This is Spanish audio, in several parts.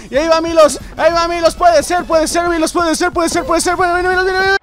Y ahí va Milos, puede ser, Milos, puede ser. Bueno, Milos.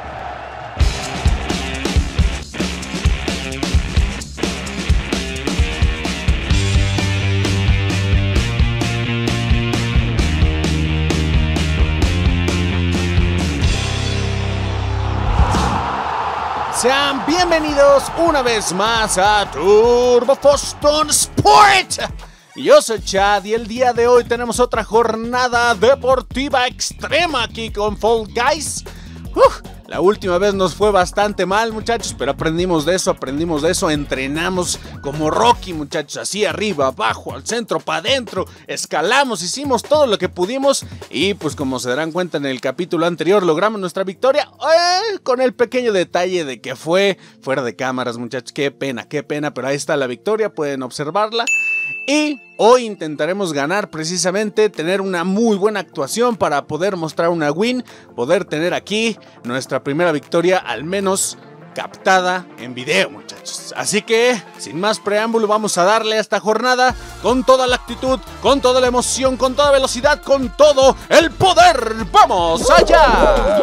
Sean bienvenidos una vez más a Turbo Foston Sport. Yo soy Chad y el día de hoy tenemos otra jornada deportiva extrema aquí con Fall Guys. La última vez nos fue bastante mal, muchachos, pero aprendimos de eso, entrenamos como Rocky, muchachos, así arriba, abajo, al centro, para adentro, escalamos, hicimos todo lo que pudimos y pues como se darán cuenta en el capítulo anterior logramos nuestra victoria con el pequeño detalle de que fue fuera de cámaras, muchachos, qué pena, pero ahí está la victoria, pueden observarla. Y hoy intentaremos ganar precisamente, tener una muy buena actuación para poder mostrar una win, poder tener aquí nuestra primera victoria al menos captada en video, muchachos. Así que, sin más preámbulo, vamos a darle a esta jornada con toda la actitud, con toda la emoción, con toda velocidad, con todo el poder. ¡Vamos allá!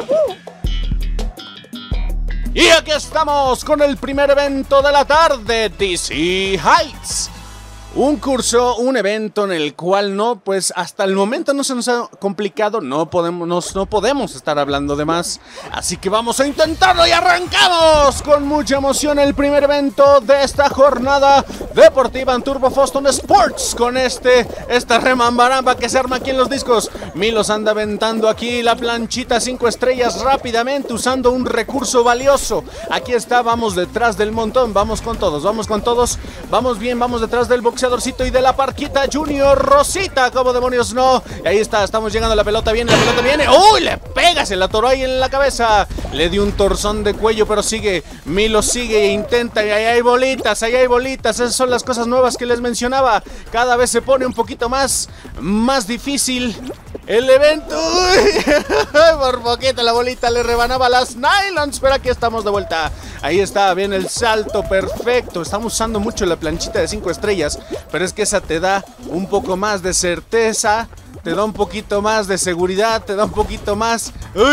Y aquí estamos con el primer evento de la tarde, DC Heights. Un curso, un evento en el cual pues hasta el momento no se nos ha complicado, no podemos estar hablando de más, así que vamos a intentarlo y arrancamos con mucha emoción el primer evento de esta jornada deportiva en Turbo Foston Sports con esta remambaramba que se arma aquí en los discos. Milos anda aventando aquí la planchita 5 estrellas rápidamente usando un recurso valioso. Aquí está, vamos detrás del montón, vamos con todos, vamos bien, vamos detrás del boxeadorcito y de la Parquita Junior Rosita, como demonios no. Y ahí está, estamos llegando, la pelota viene. ¡Uy! Le pega, se la atoró ahí en la cabeza. Le dio un torzón de cuello, pero sigue. Milo sigue e intenta. Y ahí hay bolitas. Esas son las cosas nuevas que les mencionaba. Cada vez se pone un poquito más difícil el evento. Por poquito la bolita le rebanaba las nylons, pero aquí estamos de vuelta. Ahí está, bien el salto, perfecto. Estamos usando mucho la planchita de 5 estrellas, pero es que esa te da un poco más de certeza, te da un poquito más de seguridad, te da un poquito más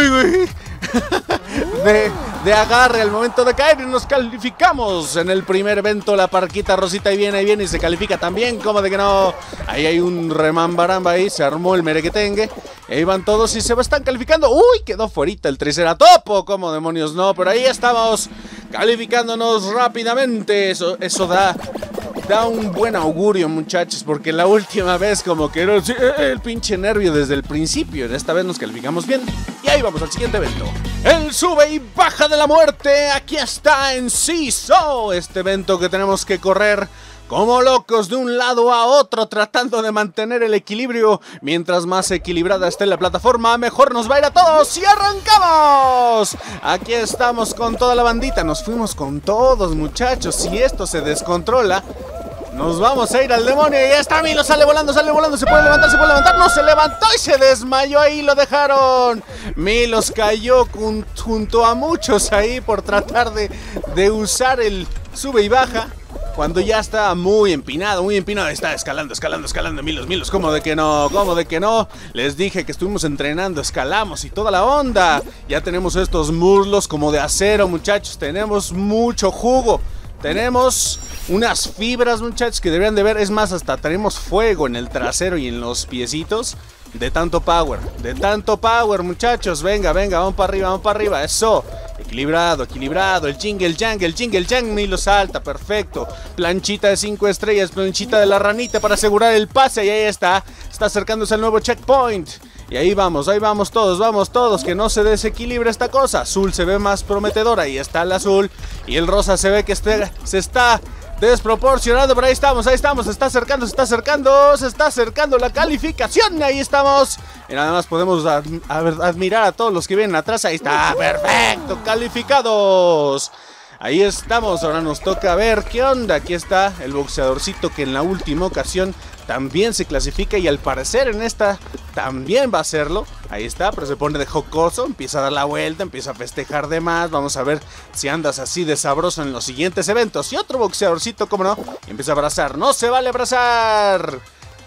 de agarre al momento de caer. Y nos calificamos en el primer evento. La Parquita Rosita ahí viene y se califica también, como de que no. Ahí hay un remambaramba, ahí se armó el merequetengue. Ahí van todos y se están calificando. ¡Uy! Quedó fuerita el triceratopo, como demonios no, pero ahí estamos calificándonos rápidamente. Eso da un buen augurio, muchachos, porque la última vez como que era el pinche nervio desde el principio. Esta vez nos calificamos bien y ahí vamos al siguiente evento. El sube y baja de la muerte. Aquí está en CISO, este evento que tenemos que correr como locos de un lado a otro, tratando de mantener el equilibrio. Mientras más equilibrada esté la plataforma, mejor nos va a ir a todos. ¡Y arrancamos! Aquí estamos con toda la bandita. Nos fuimos con todos, muchachos. Si esto se descontrola, nos vamos a ir al demonio. Y ya está, Milo, sale volando. Se puede levantar. No se levantó y se desmayó. Ahí lo dejaron. Milos cayó junto a muchos ahí por tratar de usar el sube y baja, cuando ya está muy empinado, está escalando, Milos, ¿cómo de que no? Les dije que estuvimos entrenando, escalamos y toda la onda. Ya tenemos estos muslos como de acero, muchachos, tenemos mucho jugo. Tenemos unas fibras, muchachos, que deberían de ver. Es más, hasta tenemos fuego en el trasero y en los piecitos. De tanto power, muchachos. Venga, vamos para arriba, eso. Equilibrado, el jingle jang, ni lo salta, perfecto. Planchita de 5 estrellas, planchita de la ranita para asegurar el pase. Y ahí está acercándose al nuevo checkpoint. Y ahí vamos todos, que no se desequilibre esta cosa. Azul se ve más prometedora, ahí está el azul. Y el rosa se ve que se está desproporcionado, pero ahí estamos, se está acercando la calificación. Ahí estamos. Y nada más podemos admirar a todos los que vienen atrás. Ahí está, perfecto, calificados. Ahí estamos, ahora nos toca ver qué onda. Aquí está el boxeadorcito que en la última ocasión también se clasifica y al parecer en esta también va a hacerlo. Ahí está, pero se pone de jocoso, empieza a dar la vuelta, empieza a festejar de más. Vamos a ver si andas así de sabroso en los siguientes eventos. Y otro boxeadorcito, como no, y empieza a abrazar. ¡No se vale abrazar!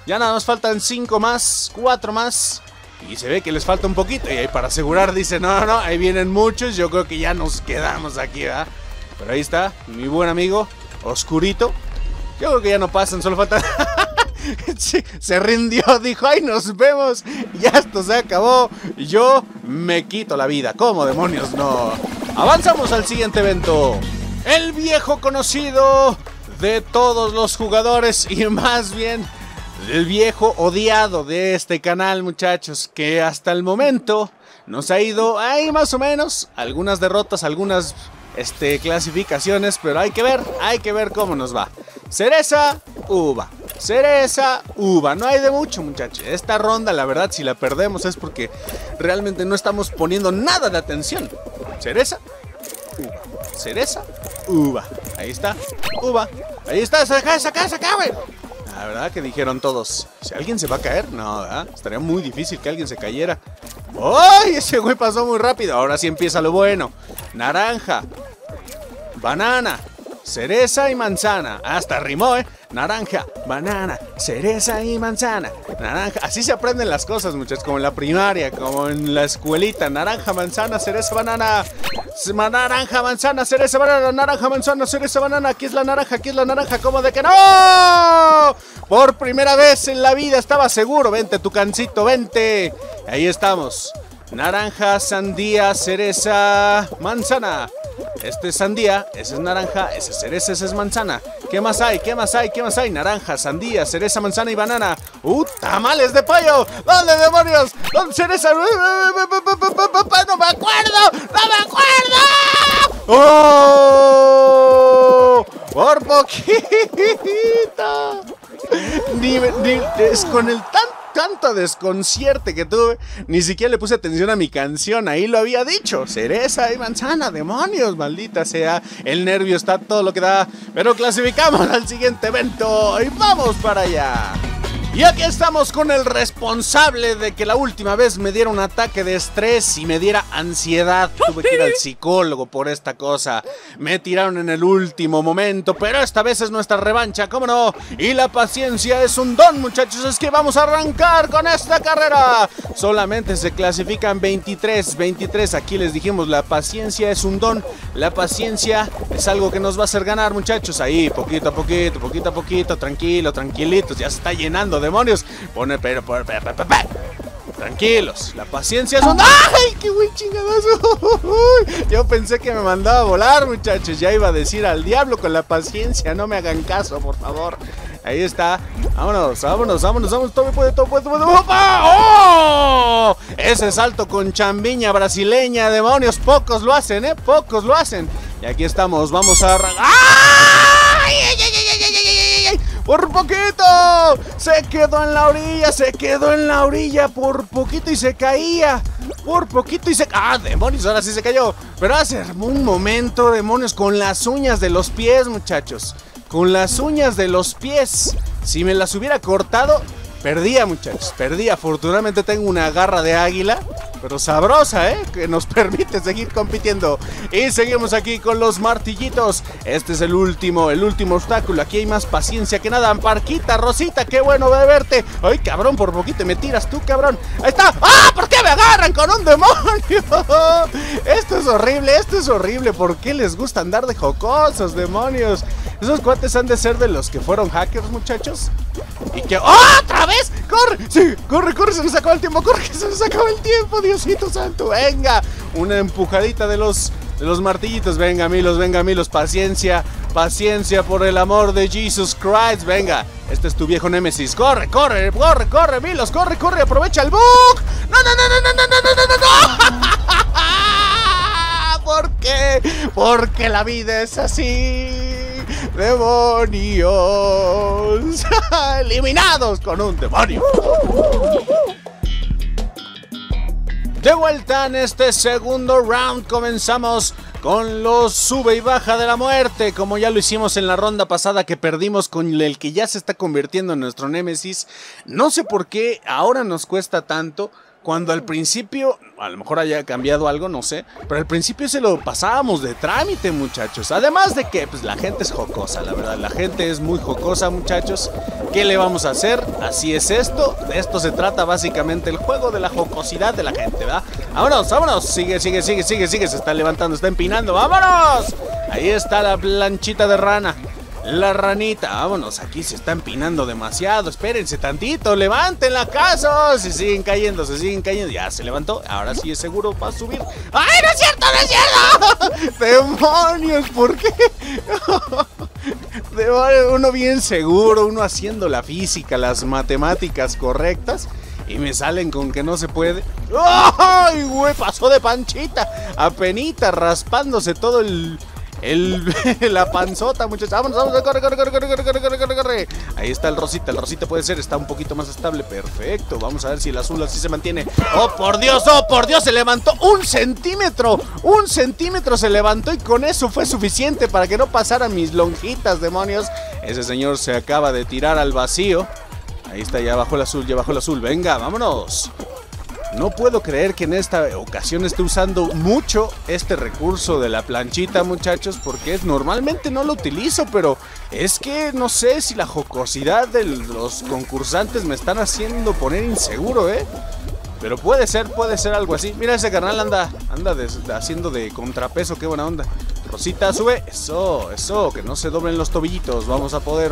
Ya nada más faltan 5 más, 4 más. Y se ve que les falta un poquito. Y ahí para asegurar dice, no, no, ahí vienen muchos. Yo creo que ya nos quedamos aquí, ¿verdad? Pero ahí está, mi buen amigo, Oscurito. Yo creo que ya no pasan, solo falta... Se rindió, dijo, ay, nos vemos. Ya esto se acabó. Yo me quito la vida. ¿Cómo demonios no? Avanzamos al siguiente evento. El viejo conocido de todos los jugadores y más bien el viejo odiado de este canal, muchachos, que hasta el momento nos ha ido ahí más o menos. Algunas derrotas, algunas clasificaciones, pero hay que ver cómo nos va. Cereza, uva. Cereza, uva. No hay de mucho, muchachos. Esta ronda, la verdad, si la perdemos es porque realmente no estamos poniendo nada de atención. Cereza, uva. Cereza, uva. Ahí está, uva. Ahí está, saca, güey. La verdad que dijeron todos, si alguien se va a caer, no, ¿verdad? Estaría muy difícil que alguien se cayera. ¡Ay! Ese güey pasó muy rápido. Ahora sí empieza lo bueno. Naranja, banana, cereza y manzana. Hasta rimó, ¿eh? Naranja, banana, cereza y manzana. Naranja, así se aprenden las cosas, muchachos. Como en la primaria, como en la escuelita. Naranja, manzana, cereza, banana. Naranja, manzana, cereza, banana. Naranja, manzana, cereza, banana. Aquí es la naranja, aquí es la naranja. ¿Cómo de que no? Por primera vez en la vida estaba seguro. Vente, Tucancito, vente. Ahí estamos. Naranja, sandía, cereza, manzana. Este es sandía, ese es naranja, ese es cereza, ese es manzana. ¿Qué más hay? ¿Qué más hay? ¿Qué más hay? Naranja, sandía, cereza, manzana y banana. ¡Tamales de pollo! ¿Dónde demonios? ¿Dónde cereza? ¡No me acuerdo! ¡No me acuerdo! ¡Oh! ¡Por poquito! Es con el tanto desconcierte que tuve, ni siquiera le puse atención a mi canción. Ahí lo había dicho, cereza y manzana, demonios, maldita sea. El nervio está todo lo que da. Pero clasificamos al siguiente evento y vamos para allá. Y aquí estamos con el responsable de que la última vez me diera un ataque de estrés y me diera ansiedad. Tuve que ir al psicólogo por esta cosa. Me tiraron en el último momento, pero esta vez es nuestra revancha, ¿cómo no? Y la paciencia es un don, muchachos. Es que vamos a arrancar con esta carrera. Solamente se clasifican 23. Aquí les dijimos, la paciencia es un don. La paciencia es algo que nos va a hacer ganar, muchachos. Ahí, poquito a poquito, tranquilitos. Ya se está llenando, demonios. Tranquilos, la paciencia es un... ¡Ay, qué buen chingadazo! Yo pensé que me mandaba a volar, muchachos. Ya iba a decir al diablo con la paciencia. No me hagan caso, por favor. Ahí está. Vámonos. Todo puede. ¡Oh! Ese salto con chambiña brasileña, demonios. Pocos lo hacen, ¿eh? Pocos lo hacen. Y aquí estamos. Vamos a arrancar. ¡Ay! ¡Por poquito! Se quedó en la orilla por poquito y se caía. Por poquito y se... ¡Ah, demonios! Ahora sí se cayó. Pero hace un momento, demonios, con las uñas de los pies, muchachos. Con las uñas de los pies. Si me las hubiera cortado, perdía, muchachos. Perdía. Afortunadamente tengo una garra de águila, pero sabrosa, que nos permite seguir compitiendo. Y seguimos aquí con los martillitos. Este es el último obstáculo. Aquí hay más paciencia que nada. Parquita, Rosita, qué bueno de verte. Ay, cabrón, por poquito me tiras tú, cabrón. Ahí está. ¡Ah! ¿Por qué me agarran con un demonio? Esto es horrible. ¿Por qué les gusta andar de jocosos, demonios? Esos cuates han de ser de los que fueron hackers, muchachos. Y que... ¡Oh! ¡Otra vez! ¡Corre! Sí, corre, se nos acaba el tiempo. ¡Corre, que se nos acaba el tiempo! Diosito santo, venga. Una empujadita de los martillitos. Venga, Milos, paciencia, por el amor de Jesus Christ. Venga, este es tu viejo némesis. Corre, Milos, corre, aprovecha el bug. No. ¿Por qué? Porque la vida es así. Demonios. Eliminados con un demonio. De vuelta en este segundo round, comenzamos con los sube y baja de la muerte, como ya lo hicimos en la ronda pasada que perdimos con el que ya se está convirtiendo en nuestro némesis. No sé por qué ahora nos cuesta tanto, cuando al principio, a lo mejor haya cambiado algo, no sé, pero al principio se lo pasábamos de trámite, muchachos. Además de que pues la gente es jocosa, la verdad, la gente es muy jocosa, muchachos. ¿Qué le vamos a hacer? Así es esto, de esto se trata básicamente el juego, de la jocosidad de la gente, ¿verdad? Vámonos, vámonos, sigue, se está levantando, está empinando, vámonos. Ahí está la planchita de rana. La ranita, vámonos, aquí se está empinando demasiado, espérense tantito, levanten la casa, se siguen cayendo, ya se levantó, ahora sí es seguro para subir. ¡Ay, no es cierto, no es cierto! ¡Demonios! ¿Por qué? Uno bien seguro, uno haciendo la física, las matemáticas correctas, y me salen con que no se puede. ¡Ay, güey! Pasó de panchita, apenita, raspándose todo la panzota, muchachos. Vamos, corre. Ahí está el rosita puede ser, está un poquito más estable, perfecto. Vamos a ver si el azul así se mantiene. ¡Oh, por Dios, se levantó 1 centímetro! 1 centímetro se levantó y con eso fue suficiente para que no pasaran mis lonjitas, demonios. Ese señor se acaba de tirar al vacío. Ahí está, ya bajó el azul, venga, vámonos. No puedo creer que en esta ocasión esté usando mucho este recurso de la planchita, muchachos, porque normalmente no lo utilizo, pero es que no sé si la jocosidad de los concursantes me están haciendo poner inseguro, ¿eh? Pero puede ser algo así. Mira, ese carnal anda haciendo de contrapeso, qué buena onda. Rosita, sube, eso, que no se doblen los tobillitos. Vamos a poder.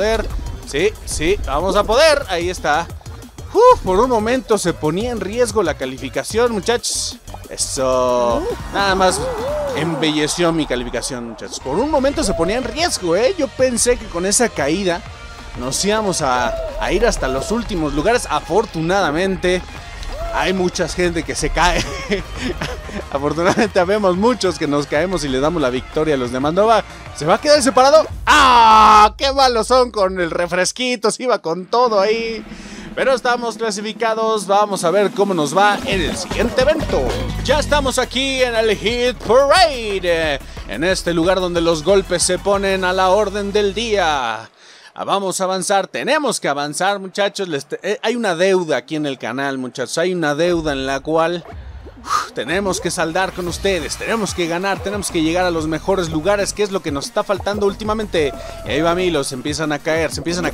Sí, vamos a poder, ahí está. Por un momento se ponía en riesgo la calificación, muchachos. Eso, nada más embelleció mi calificación, muchachos. Por un momento se ponía en riesgo, ¿eh? Yo pensé que con esa caída nos íbamos a ir hasta los últimos lugares. Afortunadamente, hay mucha gente que se cae. Afortunadamente, vemos muchos que nos caemos y le damos la victoria a los demás. ¿No va? ¿Se va a quedar separado? ¡Ah! ¡Qué malos son con el refresquito! Se iba con todo ahí. Pero estamos clasificados, vamos a ver cómo nos va en el siguiente evento. Ya estamos aquí en el Hit Parade, en este lugar donde los golpes se ponen a la orden del día. Vamos a avanzar, tenemos que avanzar, muchachos. Hay una deuda aquí en el canal, muchachos, hay una deuda en la cual tenemos que saldar con ustedes, tenemos que ganar, tenemos que llegar a los mejores lugares, que es lo que nos está faltando últimamente. Y ahí va Milo, se empiezan a caer.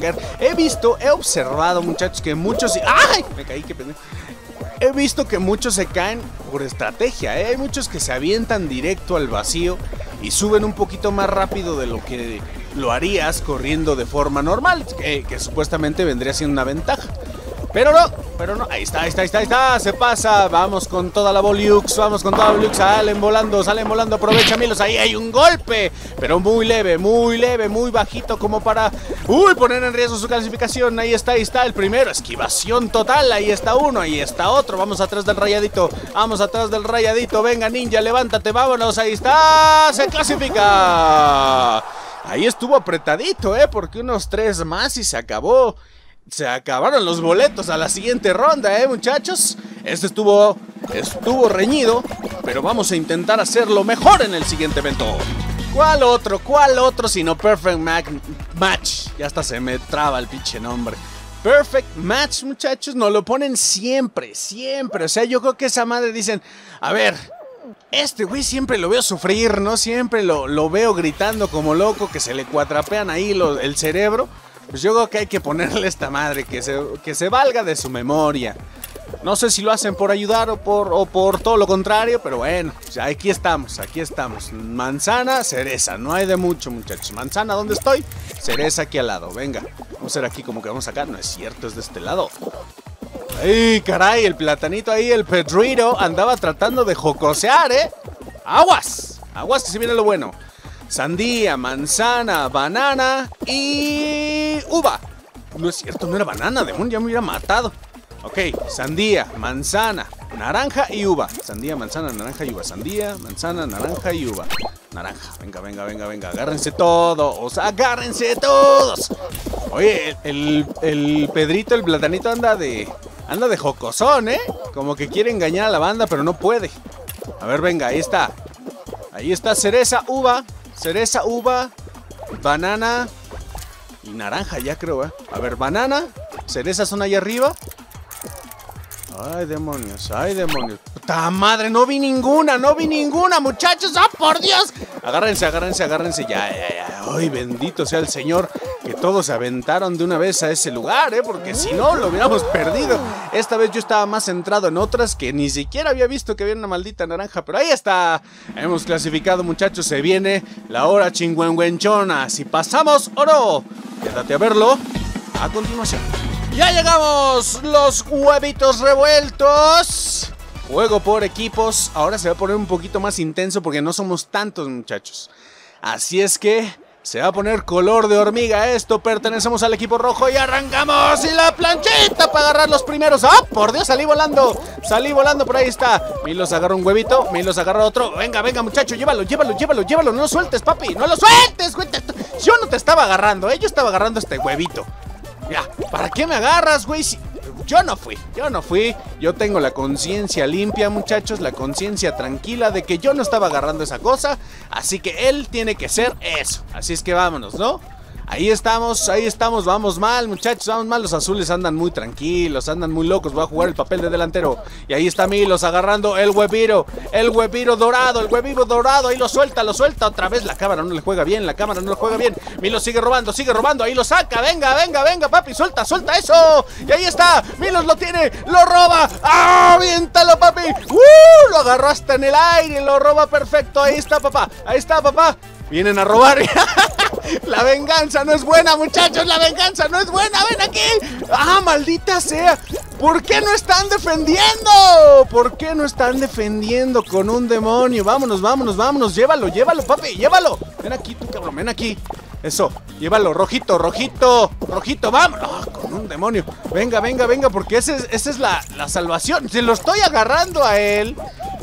He observado, muchachos, que muchos... ¡Ay! Me caí, qué pendejo. He visto que muchos se caen por estrategia, ¿eh? Hay muchos que se avientan directo al vacío y suben un poquito más rápido de lo que lo harías corriendo de forma normal, que supuestamente vendría siendo una ventaja. Pero no, ahí está, se pasa, vamos con toda la Volux, salen volando, aprovecha Milos, ahí hay un golpe, pero muy leve, muy bajito como para, poner en riesgo su clasificación. Ahí está el primero, esquivación total, ahí está uno, ahí está otro, vamos atrás del rayadito, venga ninja, levántate, vámonos, ahí está, se clasifica. Ahí estuvo apretadito, porque unos 3 más y se acabó. Se acabaron los boletos a la siguiente ronda, muchachos. Este estuvo reñido, pero vamos a intentar hacerlo mejor en el siguiente evento. ¿Cuál otro sino Perfect Match? Ya hasta se me traba el pinche nombre. Perfect Match, muchachos, nos lo ponen siempre. O sea, yo creo que esa madre dicen, a ver, este güey siempre lo veo sufrir, ¿no? Siempre lo veo gritando como loco, que se le cuatrapean ahí el cerebro. Pues yo creo que hay que ponerle esta madre, que se valga de su memoria. No sé si lo hacen por ayudar o por todo lo contrario, pero bueno, aquí estamos. Manzana, cereza, no hay de mucho, muchachos. Manzana, ¿dónde estoy? Cereza aquí al lado, venga. Vamos a hacer aquí como que vamos acá, no es cierto, es de este lado. ¡Ay, caray! El platanito ahí, el Pedrito, andaba tratando de jocosear, ¿eh? ¡Aguas! Aguas que se viene lo bueno. Sandía, manzana, banana y uva. No es cierto, no era banana, demonio, ya me hubiera matado. Ok, sandía, manzana, naranja y uva. Sandía, manzana, naranja y uva. Sandía, manzana, naranja y uva. Naranja, venga. Agárrense todos, agárrense todos. Oye, el Pedrito, el platanito anda de jocosón, Como que quiere engañar a la banda, pero no puede. A ver, venga, ahí está. Ahí está cereza, uva, banana y naranja ya creo, A ver, banana, cerezas son ahí arriba. Ay, demonios, ay, demonios. ¡Puta madre! No vi ninguna, muchachos. ¡Ah, por Dios! Agárrense, ya. Ay, bendito sea el Señor, que todos se aventaron de una vez a ese lugar, porque si no, lo hubiéramos perdido. Esta vez yo estaba más centrado en otras que ni siquiera había visto que había una maldita naranja. Pero ahí está. Hemos clasificado, muchachos. Se viene la hora chingüengüenchona. Si pasamos o no, quédate a verlo a continuación. ¡Ya llegamos! Los huevitos revueltos. Juego por equipos. Ahora se va a poner un poquito más intenso porque no somos tantos, muchachos. Así es que se va a poner color de hormiga esto. Pertenecemos al equipo rojo y arrancamos. Y la planchita para agarrar los primeros. ¡Ah, por Dios! Salí volando, por ahí está. Milos agarra un huevito, Milos agarra otro. Venga, muchacho, llévalo. No lo sueltes, papi, no lo sueltes, güey. Yo no te estaba agarrando, yo estaba agarrando este huevito. Ya, ¿para qué me agarras, güey? Si yo no fui. Yo tengo la conciencia limpia, muchachos, la conciencia tranquila de que yo no estaba agarrando esa cosa. Así que él tiene que ser eso. Así es que vámonos, ¿no? Ahí estamos, vamos mal, muchachos, vamos mal. Los azules andan muy tranquilos, andan muy locos. Voy a jugar el papel de delantero. Y ahí está Milos agarrando el hueviro dorado. Ahí lo suelta otra vez. La cámara no le juega bien, Milos sigue robando, ahí lo saca. Venga, papi, suelta eso. Y ahí está, Milos lo tiene, lo roba. ¡Ah, aviéntalo, papi! Lo agarró hasta en el aire, lo roba perfecto. Ahí está, papá. Vienen a robar. La venganza no es buena, muchachos. La venganza no es buena. Ven aquí. ¡Ah, maldita sea! ¿Por qué no están defendiendo? Con un demonio? Vámonos. Llévalo, papi, llévalo. Ven aquí, tú, cabrón, ven aquí. Eso, llévalo, rojito. Vamos. Oh, con un demonio. Venga, porque esa es la salvación. Se lo estoy agarrando a él.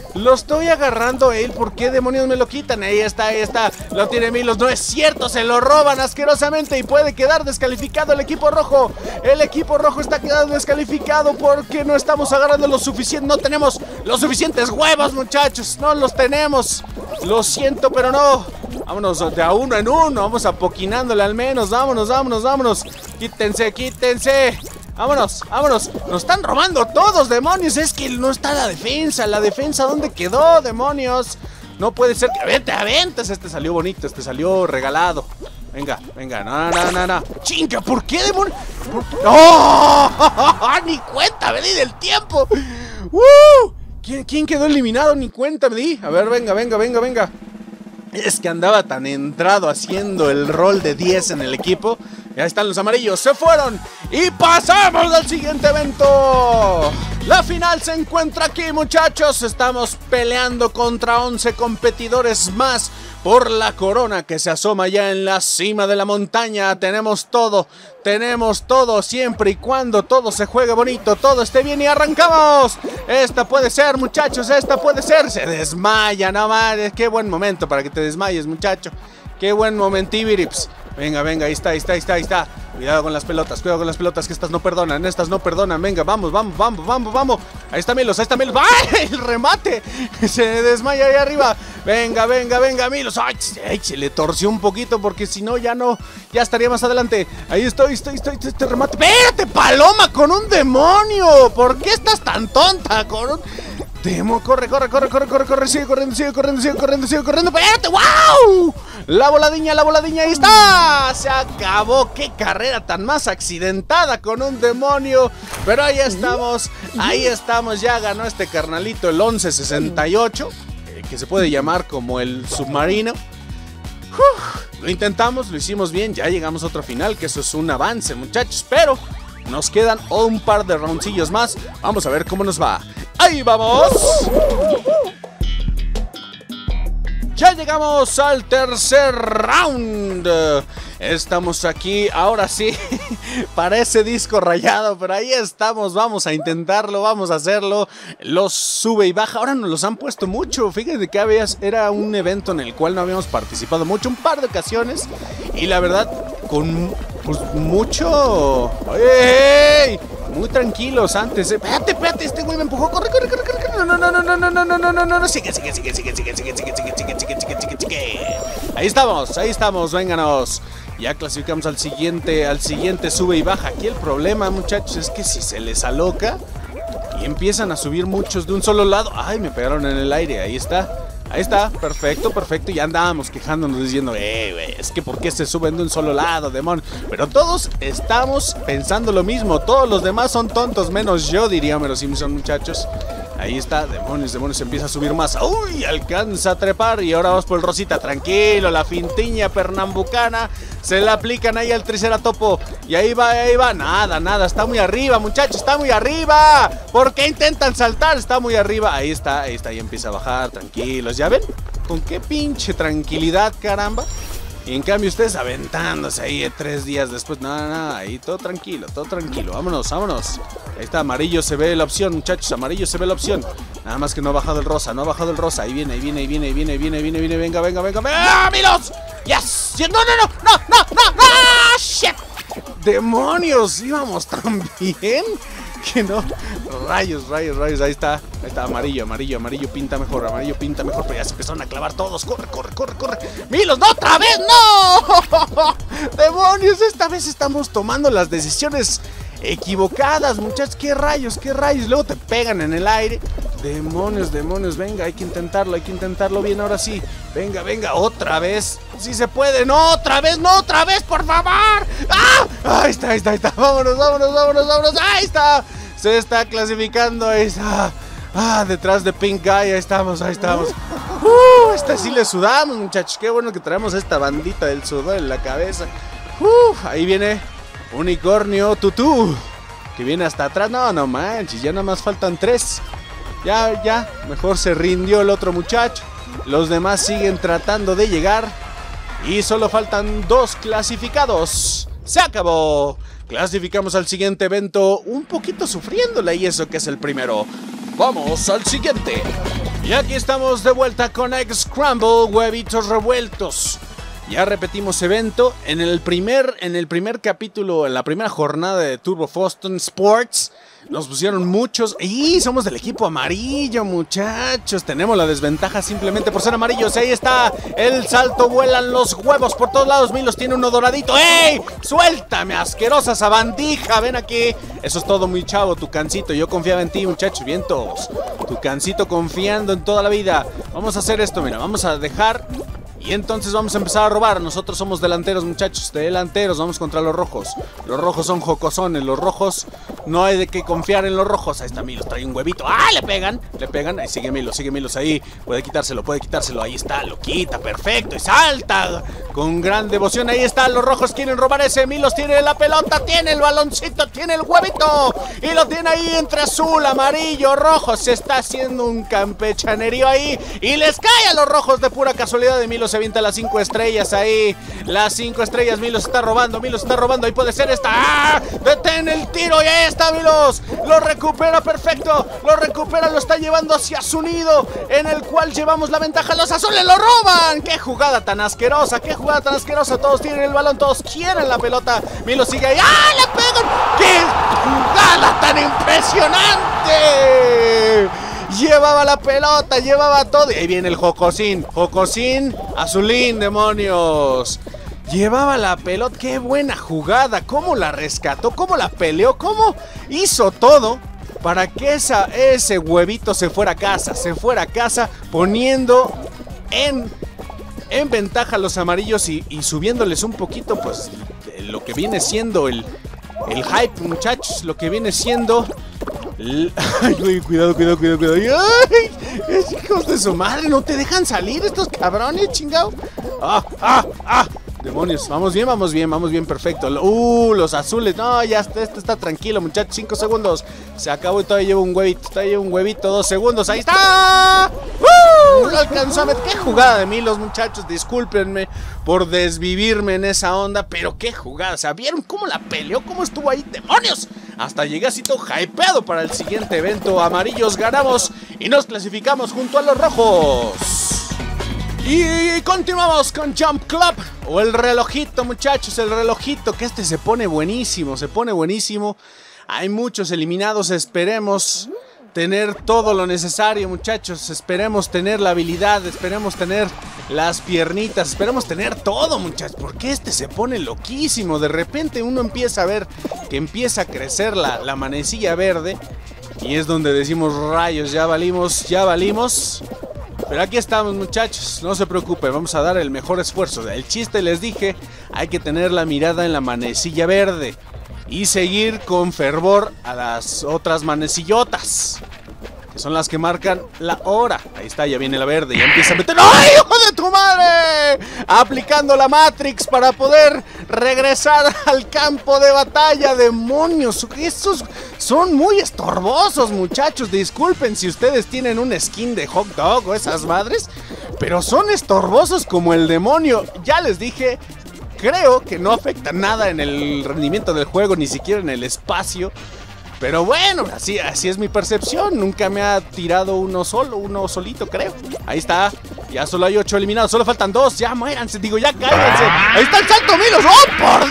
¿Por qué demonios me lo quitan? Ahí está, lo tiene Milos, no es cierto, se lo roban asquerosamente y puede quedar descalificado el equipo rojo. El equipo rojo está quedando descalificado porque no estamos agarrando lo suficiente, no tenemos los suficientes huevos, muchachos, no los tenemos. Lo siento, pero no. Vámonos de a uno en uno, vamos apoquinándole al menos, vámonos. Quítense. Vámonos. Nos están robando todos, demonios. Es que no está la defensa. ¿Dónde quedó, demonios? No puede ser que aventes. Este salió bonito, este salió regalado. Venga, no. Chinga, ¿por qué, demonios? ¡No! Ni cuenta me di del tiempo. ¿Quién quedó eliminado? Ni cuenta me di. A ver, venga. Es que andaba tan entrado haciendo el rol de 10 en el equipo. Ya están los amarillos, se fueron. Y pasamos al siguiente evento. La final se encuentra aquí, muchachos. Estamos peleando contra 11 competidores más por la corona que se asoma ya en la cima de la montaña. Tenemos todo, siempre y cuando todo se juegue bonito, todo esté bien y arrancamos. Esta puede ser, muchachos, Se desmaya, no mames. Qué buen momento para que te desmayes, muchacho. Qué buen momentibirips. Venga, ahí está. Cuidado con las pelotas, que estas no perdonan, Venga, vamos. Ahí está Milos. ¡Ay, el remate! Se desmaya ahí arriba. Venga, Milos. ¡Ay, se le torció un poquito porque si no, ya estaría más adelante. Ahí estoy, este remate. ¡Espérate, paloma, con un demonio! ¿Por qué estás tan tonta? Corre, sigue corriendo. ¡Espérate! ¡Wow! La voladiña, ahí está. Se acabó. Qué carrera tan más accidentada con un demonio. Pero ahí estamos. Ya ganó este carnalito el 1168, que se puede llamar como el submarino. Lo intentamos, lo hicimos bien. Ya llegamos a otro final, que eso es un avance, muchachos. Pero nos quedan un par de roundcillos más. Vamos a ver cómo nos va. ¡Ahí vamos! Ya llegamos al tercer round. Estamos aquí, ahora sí, parece disco rayado, pero ahí estamos, vamos a intentarlo, vamos a hacerlo. Los sube y baja, ahora nos los han puesto mucho. Fíjate que era un evento en el cual no habíamos participado mucho, un par de ocasiones. Y la verdad, con mucho... ¡Ey! Muy tranquilos antes. Espérate, este güey me empujó. Corre. No. Sigue. Ahí estamos, vénganos. Ya clasificamos al siguiente sube y baja. Aquí el problema, muchachos, es que si se les aloca Y empiezan a subir muchos de un solo lado. Ay, me pegaron en el aire, ahí está. Ahí está, perfecto, perfecto. Ya andábamos quejándonos diciendo, güey, es que ¿por qué se suben de un solo lado, demonio? Pero todos estamos pensando lo mismo. Todos los demás son tontos, menos yo, diría Homero Simpson, muchachos. Ahí está, demonios, demonios, empieza a subir más. ¡Uy! Alcanza a trepar y ahora vamos por el Rosita. Tranquilo, la fintiña pernambucana. Se la aplican ahí al triceratopo. Y ahí va, ahí va. Nada, nada, está muy arriba, muchachos, está muy arriba. ¿Por qué intentan saltar? Está muy arriba. Ahí está, ahí empieza a bajar, tranquilos. ¿Ya ven? Con qué pinche tranquilidad, caramba. Y en cambio ustedes aventándose ahí 3 días después. Nada, ahí todo tranquilo, todo tranquilo. Vámonos, vámonos. Ahí está, amarillo se ve la opción, muchachos. Amarillo se ve la opción. Nada más que no ha bajado el rosa, no ha bajado el rosa. Ahí viene, ahí viene, ahí viene, ahí viene, viene, viene, viene. Venga, venga, venga. ¡Ah, Milos! ¡Yes! ¡No, no, no! ¡No, no, no! ¡Ah, shit! ¡Demonios! Íbamos tan bien que no. Rayos, rayos, rayos. Ahí está, amarillo, amarillo, amarillo pinta mejor, amarillo pinta mejor. Pero ya se empezaron a clavar todos. Corre, corre, corre, corre. ¡Milos, no! ¡Otra vez! ¡No! ¡Demonios! Esta vez estamos tomando las decisiones equivocadas, muchachos. ¿Qué rayos? ¿Qué rayos? Luego te pegan en el aire. Demonios, demonios. Venga, hay que intentarlo bien ahora sí. Venga, venga, otra vez. Si se puede, no, otra vez, no, otra vez, por favor. ¡Ah! Ahí está, ahí está, ahí está. Vámonos, vámonos, vámonos, vámonos. Ahí está. Se está clasificando, ahí está. Ah, detrás de Pink Guy, ahí estamos, ahí estamos. Esta sí le sudamos, muchachos. Qué bueno que traemos esta bandita del sudor en la cabeza. Ahí viene Unicornio Tutú, que viene hasta atrás. No, no manches, ya nada más faltan 3. Ya, mejor se rindió el otro muchacho. Los demás siguen tratando de llegar. Y solo faltan 2 clasificados. ¡Se acabó! Clasificamos al siguiente evento un poquito sufriéndole, y eso que es el primero. ¡Vamos al siguiente! Y aquí estamos de vuelta con Egg Scramble, huevitos revueltos. Ya repetimos evento. En el primer capítulo, en la primera jornada de Turbo Foston Sports, nos pusieron muchos. ¡Y somos del equipo amarillo, muchachos! Tenemos la desventaja simplemente por ser amarillos. Ahí está el salto, vuelan los huevos por todos lados. Milos tiene uno doradito. ¡Ey! ¡Suéltame, asquerosa sabandija! Ven aquí. Eso es todo, muy chavo, Tucancito. Yo confiaba en ti, muchachos. Vientos. Tucancito confiando en toda la vida. Vamos a hacer esto, mira. Vamos a dejar. Y entonces vamos a empezar a robar. Nosotros somos delanteros, muchachos. Delanteros, vamos contra los rojos. Los rojos son jocosones. Los rojos, no hay de qué confiar en los rojos. Ahí está Milos, trae un huevito. ¡Ah! Le pegan. Ahí sigue Milos ahí. Puede quitárselo. Ahí está, lo quita, perfecto. Y salta con gran devoción. Ahí está, los rojos quieren robar ese. Milos tiene la pelota, tiene el baloncito, tiene el huevito. Y lo tiene ahí entre azul, amarillo, rojo. Se está haciendo un campechanerío ahí. Y les cae a los rojos de pura casualidad. De Milos se avienta las 5 estrellas ahí. Las 5 estrellas. Milos está robando. Ahí puede ser esta. ¡Ah! Detén el tiro. Y ahí está Milos. Lo recupera perfecto. Lo está llevando hacia su nido, en el cual llevamos la ventaja. Los azules lo roban. ¡Qué jugada tan asquerosa! Todos tienen el balón. Todos quieren la pelota. Milos sigue ahí. ¡Ah! ¡Le pegan! ¡Qué jugada tan impresionante! Llevaba la pelota, llevaba todo. Y ahí viene el Jocosín. Azulín, demonios. Llevaba la pelota. Qué buena jugada. Cómo la rescató, cómo la peleó, cómo hizo todo para que ese huevito se fuera a casa. Poniendo en ventaja a los amarillos y subiéndoles un poquito, pues, lo que viene siendo el hype, muchachos. Lo que viene siendo... Ay, cuidado. Ay, hijos de su madre, no te dejan salir estos cabrones, chingado. Demonios, vamos bien, perfecto. Los azules, no, ya este está tranquilo, muchachos. 5 segundos, se acabó y todavía lleva un huevito, 2 segundos, ahí está. Lo alcanzó a meter. Qué jugada de Milos, muchachos, discúlpenme por desvivirme en esa onda, pero qué jugada. O sea, ¿vieron cómo la peleó? ¿Cómo estuvo ahí? ¡Demonios! Hasta llegué así todo hypeado para el siguiente evento. Amarillos ganamos y nos clasificamos junto a los rojos. Y continuamos con Jump Club, o el relojito, muchachos, el relojito, que se pone buenísimo, Hay muchos eliminados, esperemos tener todo lo necesario, muchachos. Esperemos tener la habilidad, esperemos tener las piernitas, esperemos tener todo, muchachos, porque se pone loquísimo. De repente uno empieza a ver que empieza a crecer la manecilla verde. Y es donde decimos, rayos, ya valimos, ya valimos. Pero aquí estamos, muchachos, no se preocupen, vamos a dar el mejor esfuerzo. El chiste, les dije, hay que tener la mirada en la manecilla verde y seguir con fervor a las otras manecillotas, que son las que marcan la hora. Ahí está, ya viene la verde, ya empieza a meter... ¡Ay, hijo de tu madre! Aplicando la Matrix para poder regresar al campo de batalla. ¡Demonios! Estos son muy estorbosos, muchachos. Disculpen si ustedes tienen un skin de hot dog o esas madres, pero son estorbosos como el demonio. Ya les dije, creo que no afecta nada en el rendimiento del juego, ni siquiera en el espacio. Pero bueno, así es mi percepción. Nunca me ha tirado uno solito, creo. Ahí está, ya solo hay 8 eliminados, solo faltan 2. Ya muéranse, digo, ya cáiganse. Ahí está el salto Milos. ¡Oh, por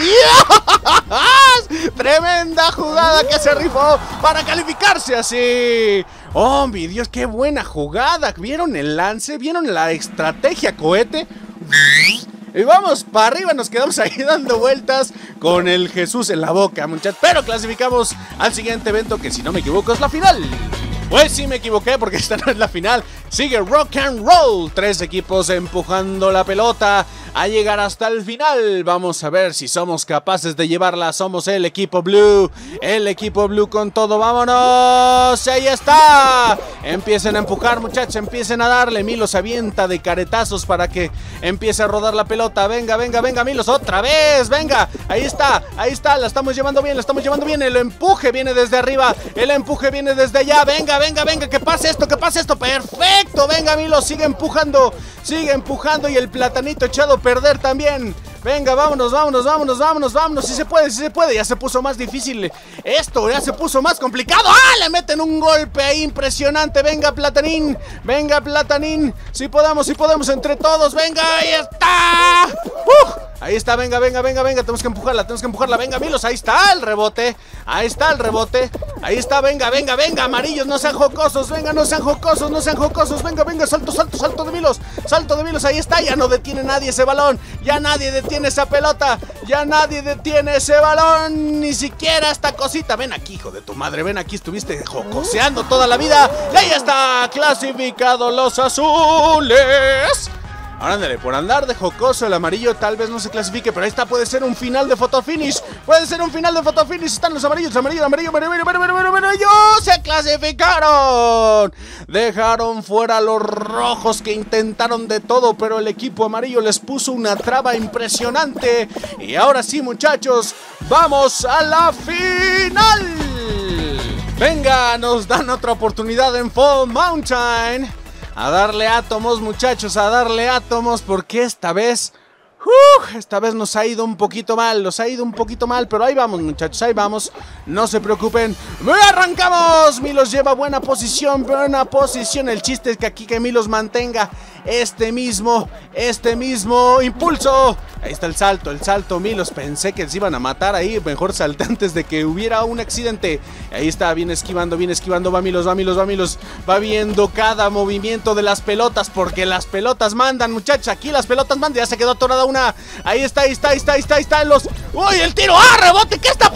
Dios! Tremenda jugada que se rifó para calificarse así. ¡Oh, mi Dios, qué buena jugada! ¿Vieron el lance? ¿Vieron la estrategia cohete? Y vamos para arriba, nos quedamos ahí dando vueltas con el Jesús en la boca, muchachos. Pero clasificamos al siguiente evento, que si no me equivoco es la final. Pues sí me equivoqué, porque esta no es la final. Sigue Rock and Roll, 3 equipos empujando la pelota a llegar hasta el final. Vamos a ver si somos capaces de llevarla. Somos el equipo blue con todo. ¡Vámonos! ¡Ahí está! Empiecen a empujar, muchachos, empiecen a darle. Milos avienta de caretazos para que empiece a rodar la pelota. Venga, venga, venga, Milos, otra vez, venga. Ahí está, la estamos llevando bien, El empuje viene desde arriba, el empuje viene desde allá. Venga, venga, venga, que pase esto, perfecto. Venga, Milos, sigue empujando y el platanito echado a perder también. Venga, vámonos. Si se puede. Ya se puso más difícil esto, ya se puso más complicado. ¡Ah! Le meten un golpe ahí impresionante. Venga, Platanín. Si podemos entre todos. Venga, ahí está. Ahí está, venga. Tenemos que empujarla. Venga, Milos, ahí está el rebote. Ahí está, venga. Amarillos, no sean jocosos. Venga, no sean jocosos. Venga, salto de Milos. Ahí está, ya no detiene nadie ese balón. Ya nadie detiene esa pelota. Ni siquiera esta cosita. Ven aquí, hijo de tu madre. Ven aquí, estuviste jocoseando toda la vida. Y ahí está, clasificados los azules. Ahora ándale, por andar de jocoso, el amarillo tal vez no se clasifique, pero ahí está, puede ser un final de fotofinish. Están los amarillos, amarillo, se clasificaron. Dejaron fuera a los rojos, que intentaron de todo, pero el equipo amarillo les puso una traba impresionante. Y ahora sí, muchachos, vamos a la final. Venga, nos dan otra oportunidad en Fall Mountain. A darle átomos, muchachos, porque esta vez nos ha ido un poquito mal, pero ahí vamos, muchachos, no se preocupen. ¡Arrancamos! Milos lleva buena posición, el chiste es que aquí Milos mantenga este mismo impulso. Ahí está el salto, Milos, pensé que se iban a matar ahí, mejor salté antes de que hubiera un accidente. Ahí está, viene esquivando, va Milos, va viendo cada movimiento de las pelotas, porque las pelotas mandan, muchachos, aquí las pelotas mandan. Ya se quedó atorada una, ahí está, ¡uy, el tiro! ¡Ah, rebote! ¿Qué está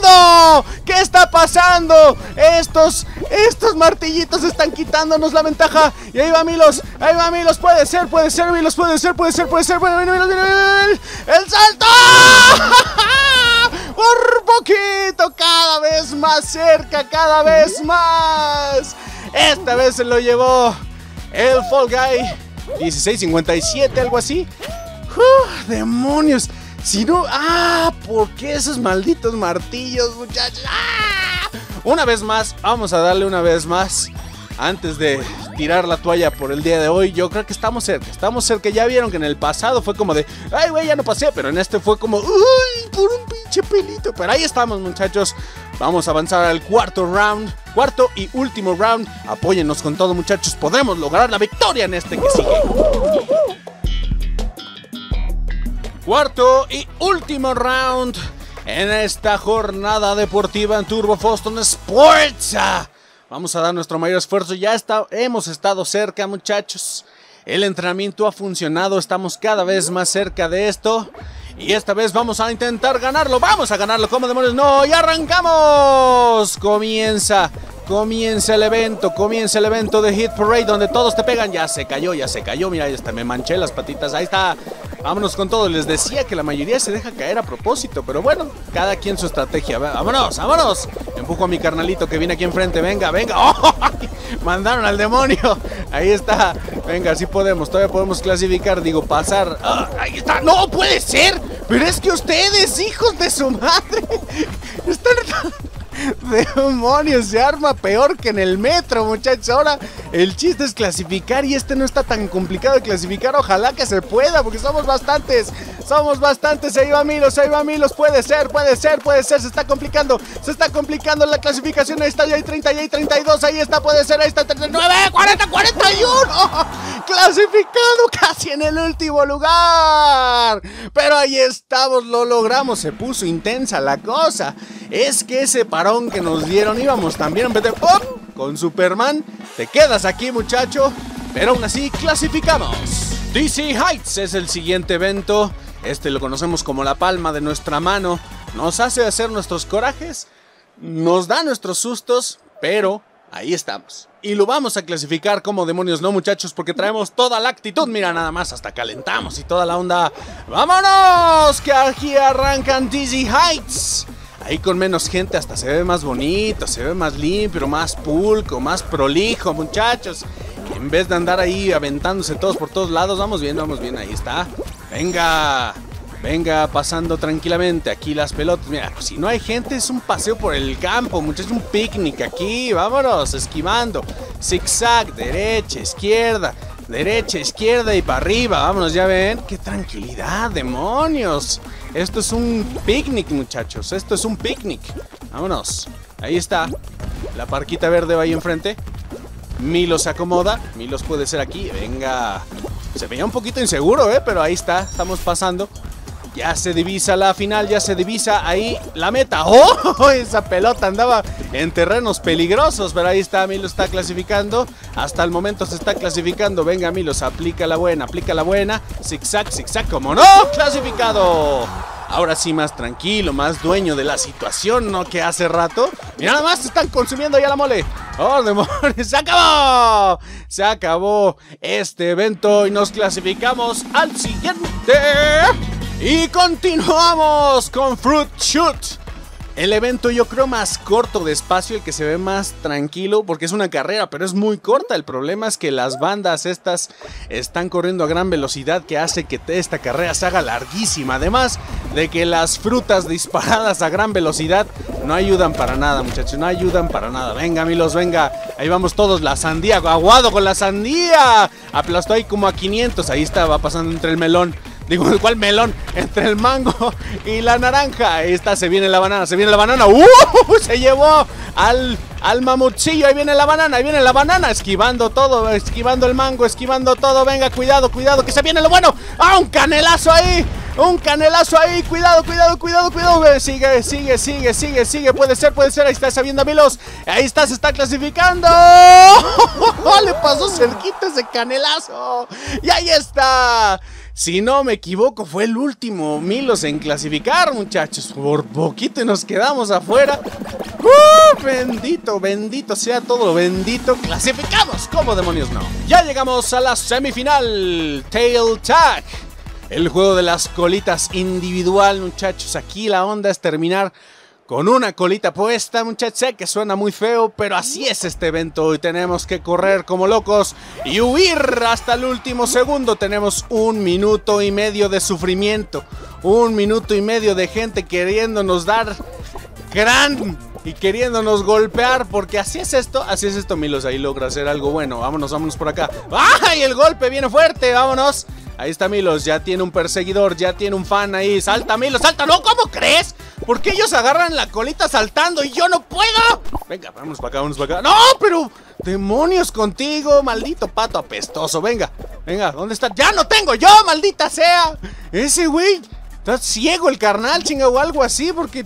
pasando? Estos martillitos están quitándonos la ventaja. Y ahí va Milos, puede ser, Milos, ¡el salto! Por poquito, cada vez más cerca, Esta vez se lo llevó el Fall Guy. 16:57, algo así. ¡Demonios! Si no... ¿por qué esos malditos martillos, muchachos? Una vez más, vamos a darle una vez más. Antes de tirar la toalla por el día de hoy, yo creo que estamos cerca. Ya vieron que en el pasado fue como de, ay, güey, ya no pasé, pero en este fue como, uy, por un pinche pelito. Pero ahí estamos, muchachos. Vamos a avanzar al cuarto y último round. Apóyennos con todo, muchachos. Podemos lograr la victoria en este que sigue. Cuarto y último round en esta jornada deportiva en Turbo Foston Sports. Vamos a dar nuestro mayor esfuerzo. Hemos estado cerca, muchachos. El entrenamiento ha funcionado. Estamos cada vez más cerca de esto. Y esta vez vamos a intentar ganarlo. Vamos a ganarlo. ¿Cómo demonios? ¡No! ¡Ya arrancamos! Comienza Comienza el evento de Hit Parade donde todos te pegan. Ya se cayó, mira, ahí está, me manché las patitas, ahí está. Vámonos con todo, les decía que la mayoría se deja caer a propósito, pero bueno, cada quien su estrategia. Vámonos, vámonos. Empujo a mi carnalito que viene aquí enfrente, venga, venga. ¡Oh! Mandaron al demonio. Ahí está, venga, sí podemos, todavía podemos clasificar, digo, pasar. Ahí está, no puede ser. Pero es que ustedes, hijos de su madre, están... Demonios, se arma peor que en el metro, muchachos. Ahora el chiste es clasificar y no está tan complicado de clasificar. Ojalá que se pueda, porque somos bastantes. Ahí va Milos, puede ser. Se está complicando la clasificación. Ahí está, ya hay 30, ya hay 32. Ahí está, puede ser, ahí está 39, 40, 41. Clasificado casi en el último lugar. Pero ahí estamos, lo logramos. Se puso intensa la cosa. Es que ese parón que nos dieron, íbamos también en vez de ¡pum! Con Superman. Te quedas aquí, muchacho. Pero aún así clasificamos. DC Heights es el siguiente evento. Lo conocemos como la palma de nuestra mano. Nos hace hacer nuestros corajes, nos da nuestros sustos, pero ahí estamos. Y lo vamos a clasificar como demonios, ¿no, muchachos? Porque traemos toda la actitud. Mira, nada más, hasta calentamos y toda la onda. ¡Vámonos! Que aquí arrancan DC Heights. Ahí con menos gente hasta se ve más bonito, se ve más limpio, más pulco, más prolijo, muchachos. En vez de andar ahí aventándose todos por todos lados, vamos bien, ahí está. Venga, pasando tranquilamente. Aquí las pelotas, mira, pues si no hay gente es un paseo por el campo, muchachos, un picnic aquí. Vámonos, esquivando. Zigzag, derecha, izquierda y para arriba. Vámonos, ya ven, qué tranquilidad, demonios. Esto es un picnic, muchachos, esto es un picnic. Vámonos, ahí está. La parquita verde va ahí enfrente. Milos se acomoda, Milos puede ser aquí, venga. Se veía un poquito inseguro, pero ahí está, estamos pasando. Ya se divisa la final, ya se divisa ahí la meta. ¡Oh! Esa pelota andaba en terrenos peligrosos, pero ahí está, Milos está clasificando. Hasta el momento se está clasificando. Venga, Milos, aplica la buena. Zigzag, como no, clasificado. Ahora sí más tranquilo, más dueño de la situación, ¿no? Que hace rato. Mira, nada más se están consumiendo ya la mole. ¡Oh, demonios! Se acabó este evento y nos clasificamos al siguiente. Y continuamos con Fruit Shoot. El evento yo creo más corto de espacio, el que se ve más tranquilo, porque es una carrera, pero es muy corta. El problema es que las bandas estas están corriendo a gran velocidad, que hace que esta carrera se haga larguísima. Además de que las frutas disparadas a gran velocidad no ayudan para nada, muchachos, no ayudan para nada. Venga, Milos, venga, ahí vamos todos. La sandía, aguado con la sandía. Aplastó ahí como a 500, ahí está, va pasando entre el melón. Digo, ¿cuál melón? Entre el mango y la naranja. Ahí está, se viene la banana. Se llevó al mamutcillo. Ahí viene la banana. Esquivando todo, esquivando el mango, esquivando todo. Venga, cuidado, que se viene lo bueno. ¡Ah, un canelazo ahí! Cuidado. Sigue. Puede ser. Ahí está sabiendo a Milos. Ahí está, se está clasificando. Le pasó cerquita ese canelazo. Y ahí está. Si no me equivoco, fue el último Milos en clasificar, muchachos. Por poquito y nos quedamos afuera. Bendito sea todo, bendito. Clasificamos, ¿cómo demonios no? Ya llegamos a la semifinal. Tail Tag, el juego de las colitas individual, muchachos. Aquí la onda es terminar con una colita puesta, muchachos. Sé que suena muy feo, pero así es este evento. Y tenemos que correr como locos y huir hasta el último segundo. Tenemos 1 minuto y medio de sufrimiento. 1 minuto y medio de gente queriéndonos dar gran y queriéndonos golpear. Porque así es esto, Milos. Ahí logra hacer algo bueno. Vámonos por acá. ¡Ay! El golpe viene fuerte, vámonos. Ahí está Milos, ya tiene un perseguidor, ya tiene un fan ahí. Salta, Milos, salta. No, ¿cómo crees? ¿Por qué ellos agarran la colita saltando y yo no puedo? Venga, vámonos para acá. No, pero demonios contigo, maldito pato apestoso. Venga, ¿dónde está? ¡Ya no tengo yo, maldita sea! Ese güey, está ciego el carnal, chinga, o algo así, porque...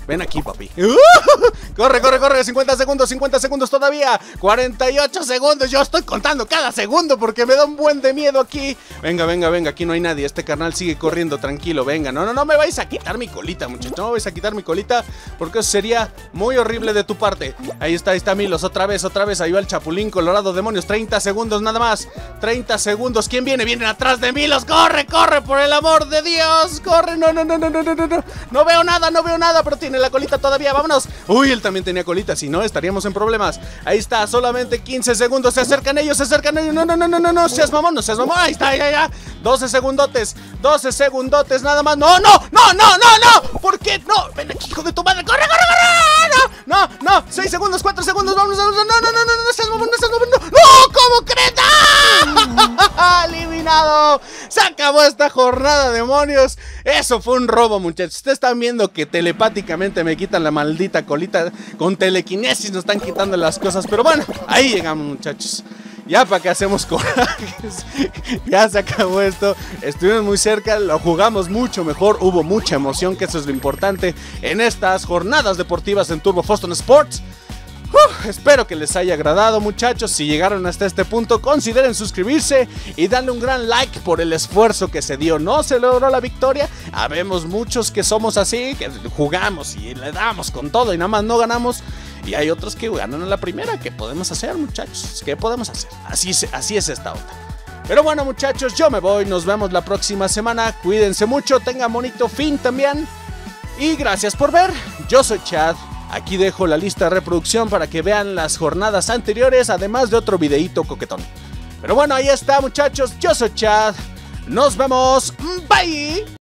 Ven aquí, papi. Corre, corre, corre. 50 segundos todavía. 48 segundos. Yo estoy contando cada segundo porque me da un buen de miedo aquí. Venga, venga, venga. Aquí no hay nadie. Este carnal sigue corriendo tranquilo. Venga, no me vais a quitar mi colita, muchachos. No me vais a quitar mi colita porque eso sería muy horrible de tu parte. Ahí está Milos. Otra vez. Ahí va el Chapulín Colorado, demonios. 30 segundos nada más. 30 segundos. ¿Quién viene? Vienen atrás de Milos. Corre, corre, por el amor de Dios. Corre. No. No veo nada, pero tiene la colita todavía. Vámonos. Uy, él también tenía colita. Si no, estaríamos en problemas. Ahí está, solamente 15 segundos. Se acercan ellos. No seas mamón, Ahí está, ya. 12 segundotes, nada más. No. ¿Por qué? No, ven aquí, hijo de tu madre. Corre. No. 6 segundos, 4 segundos. Vamos. No seas mamón. No, ¿cómo crees? ¡Ah! Eliminado. Se acabó esta jornada, demonios. Eso fue un robo, muchachos. Ustedes están viendo que telepáticamente me quitan la maldita colita. Con telequinesis nos están quitando las cosas. Pero bueno, ahí llegamos, muchachos. Ya para qué hacemos corajes. Ya se acabó esto. Estuvimos muy cerca, lo jugamos mucho mejor. Hubo mucha emoción, que eso es lo importante en estas jornadas deportivas en Turbo Foston Sports. Espero que les haya agradado, muchachos. Si llegaron hasta este punto, consideren suscribirse y darle un gran like por el esfuerzo que se dio. No se logró la victoria. Habemos muchos que somos así, que jugamos y le damos con todo y nada más no ganamos. Y hay otros que ganan a la primera. ¿Qué podemos hacer, muchachos? ¿Qué podemos hacer? Así es esta onda. Pero bueno, muchachos, yo me voy. Nos vemos la próxima semana. Cuídense mucho, tengan bonito fin también. Y gracias por ver. Yo soy Chad. Aquí dejo la lista de reproducción para que vean las jornadas anteriores, además de otro videíto coquetón. Pero bueno, ahí está, muchachos. Yo soy Chad. Nos vemos. Bye.